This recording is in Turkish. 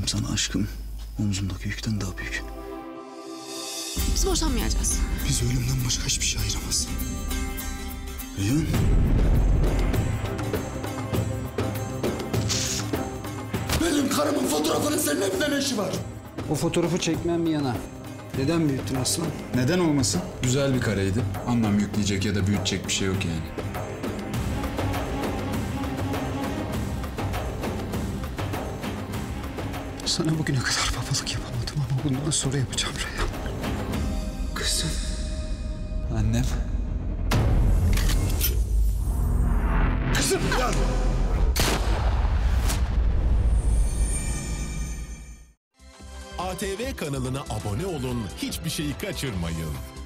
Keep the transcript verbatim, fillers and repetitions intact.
Benim sana aşkım omzumdaki yükten daha büyük. Biz boşanmayacağız. Biz ölümden başka hiçbir şey ayıramaz. Reyhan. Benim karımın fotoğrafının senin evinde ne işi var? O fotoğrafı çekmem bir yana. Neden büyüttün aslan? Neden olmasın? Güzel bir kareydi. Anlam yükleyecek ya da büyütecek bir şey yok yani. Sana bugüne kadar babalık yapamadım ama bundan sonra yapacağım Reyhan. Kızım. Annem. Kızım ya! A T V kanalına abone olun, hiçbir şeyi kaçırmayın.